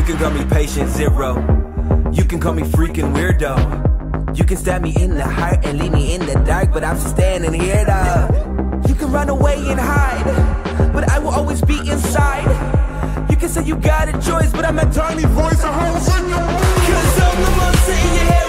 can call me patient zero. You can call me freaking weirdo. You can stab me in the heart and leave me in the dark, but I'm still standing here though. You can run away and hide, but I will always be inside. You can say you got a choice, but I'm a tiny voice, a whole single. Cause I'm the monster in your head.